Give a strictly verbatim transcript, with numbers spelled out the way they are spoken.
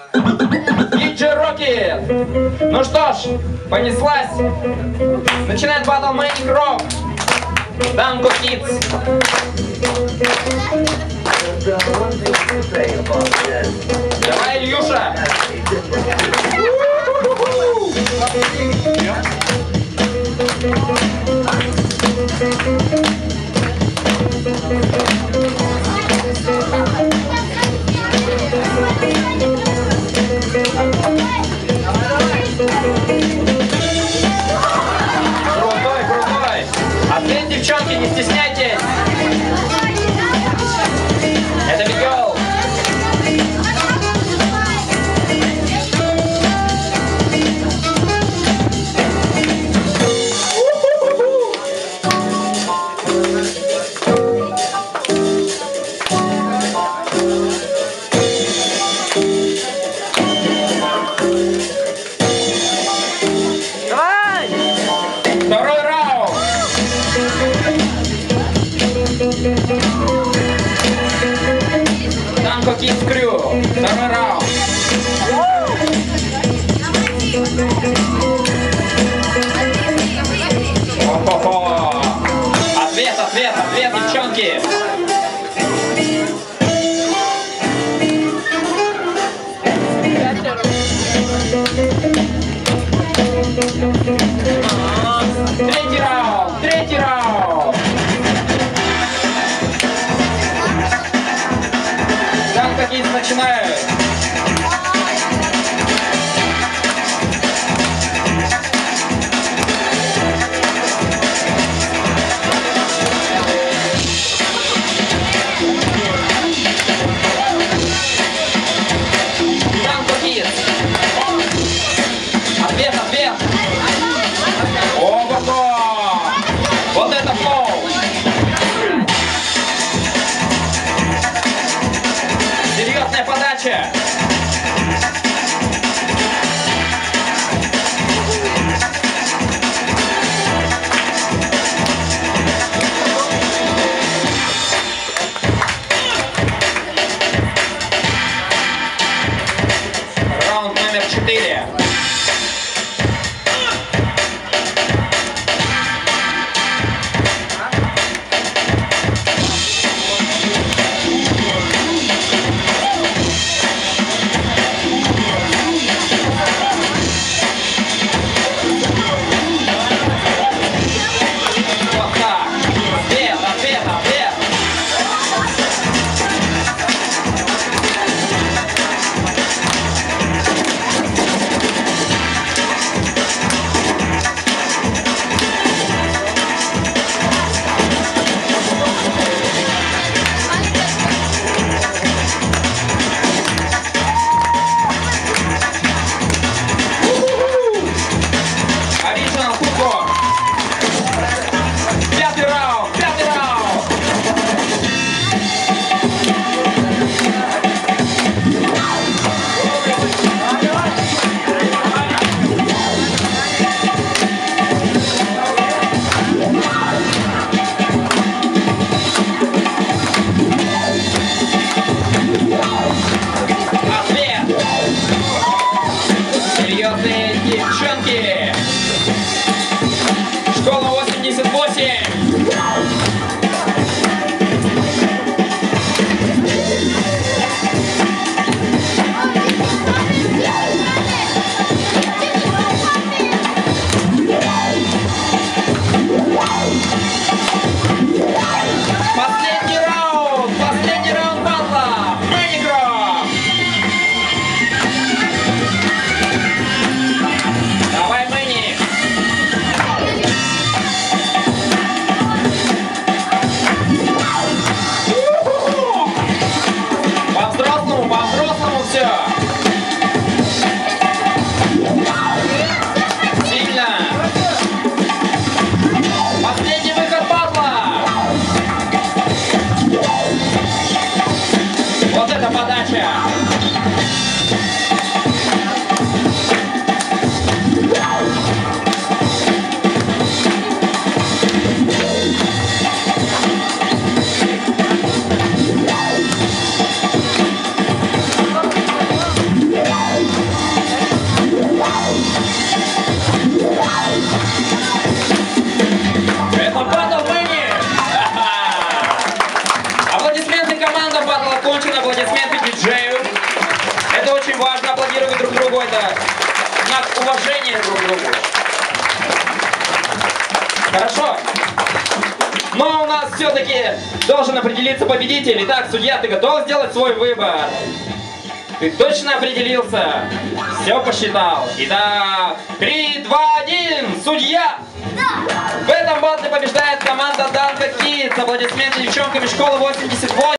Диджей Рокет. Ну что ж, понеслась. Начинает батл Manic Rock. Danko Kids. Давай, Ильюша. Крутой, крутой. Ответь, девчонки, не стесняйтесь. Это Мигел. Второй раунд. Danko Kids Crew. Второй раунд. О-хо-хо. Ответ, ответ, ответ, девчонки. Третий раунд, третий раунд. Danko Kids начинают. Danko Kids. Ответ, ответ. Ого-го! Вот это флоу! Серьезная подача! Раунд номер четыре. Хорошо. Но у нас все-таки должен определиться победитель. Итак, судья, ты готов сделать свой выбор? Ты точно определился? Все посчитал. Итак, три, два, один, судья! Да. В этом батле побеждает команда Данка Kids. Аплодисменты девчонками школы восемьдесят восемь.